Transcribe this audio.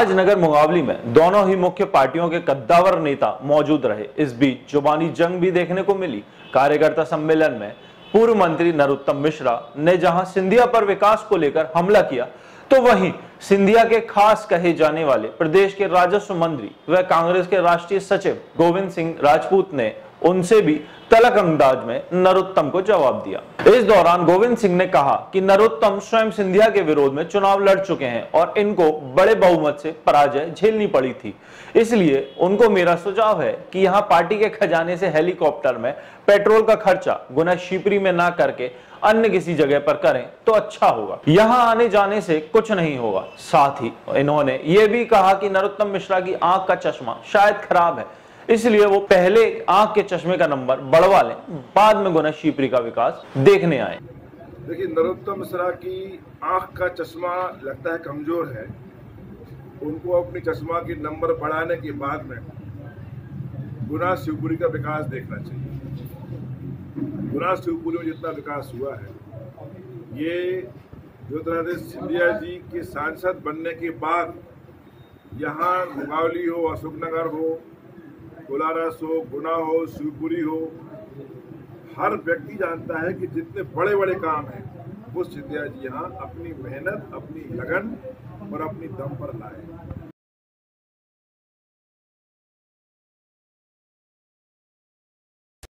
आज नगर मुंगावली में दोनों ही मुख्य पार्टियों के कद्दावर नेता मौजूद रहे। इस बीच जुबानी जंग भी देखने को मिली। कार्यकर्ता सम्मेलन में पूर्व मंत्री नरोत्तम मिश्रा ने जहां सिंधिया पर विकास को लेकर हमला किया, तो वहीं सिंधिया के खास कहे जाने वाले प्रदेश के राजस्व मंत्री व कांग्रेस के राष्ट्रीय सचिव गोविंद सिंह राजपूत ने उनसे भी तल्ख अंदाज में नरोत्तम को जवाब दिया। इस दौरान गोविंद सिंह ने कहा कि नरोत्तम स्वयं सिंधिया के विरोध में चुनाव लड़ चुके हैं और इनको बड़े बहुमत से पराजय झेलनी पड़ी थी। इसलिए उनको मेरा सुझाव है कि यहाँ पार्टी के खजाने से हेलीकॉप्टर में पेट्रोल का खर्चा गुना शिवपुरी में ना करके अन्य किसी जगह पर करें तो अच्छा होगा। यहाँ आने जाने से कुछ नहीं होगा। साथ ही इन्होंने ये भी कहा कि नरोत्तम मिश्रा की आंख का चश्मा शायद खराब है, इसलिए वो पहले आंख के चश्मे का नंबर बढ़वा लें, बाद में गुना शिवपुरी का विकास देखने आए। देखिए, नरोत्तम मिश्रा की आंख का चश्मा लगता है कमजोर है। उनको अपनी चश्मा की नंबर बढ़ाने के बाद में गुना शिवपुरी का विकास देखना चाहिए। गुना शिवपुरी में जितना विकास हुआ है, ये ज्योतिरादित्य सिंधिया जी के सांसद बनने के बाद यहाँ मुंगावली हो, अशोकनगर हो, कोलारस हो, गुना हो, शिवपुरी हो, हर व्यक्ति जानता है कि जितने बड़े बड़े काम हैं वो सिंधिया जी यहाँ अपनी मेहनत, अपनी लगन और अपनी दम पर लाए।